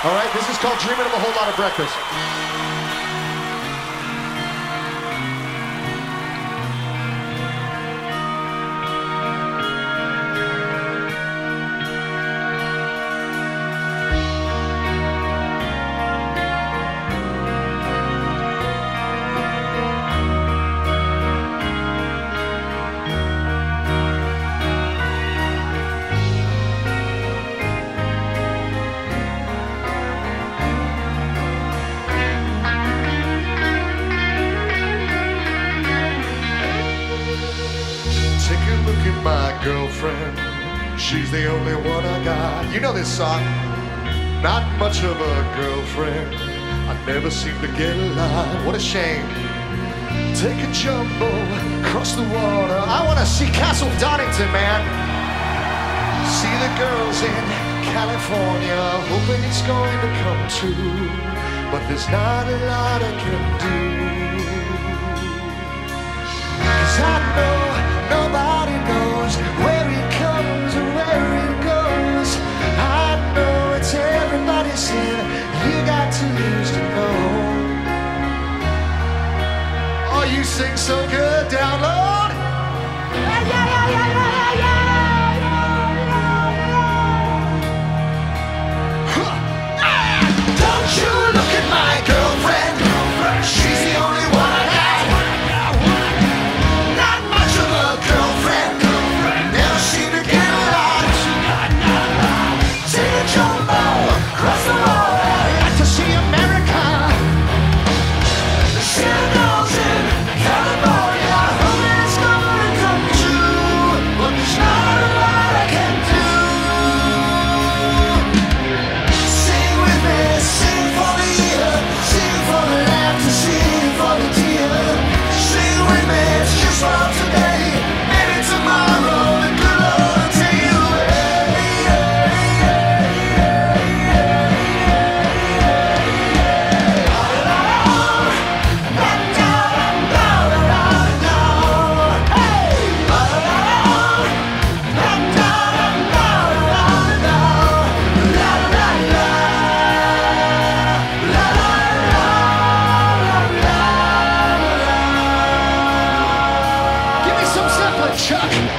All right, this is called Dreaming of a Whole Lot of Breakfast. Take a look at my girlfriend, she's the only one I got. You know this song. Not much of a girlfriend, I never seem to get a line. What a shame. Take a jumbo across the water. I want to see Castle Donington, man. See the girls in California, hoping it's going to come true, but there's not a lot I can do. 'Cause I know nobody knows where it comes or where it goes. I know it's everybody's sin. You got to lose to know. Oh, you sing so good, download. Yeah, yeah, yeah, yeah, yeah, yeah. Don't you look at my girlfriend. She's the only one I got. Chuck.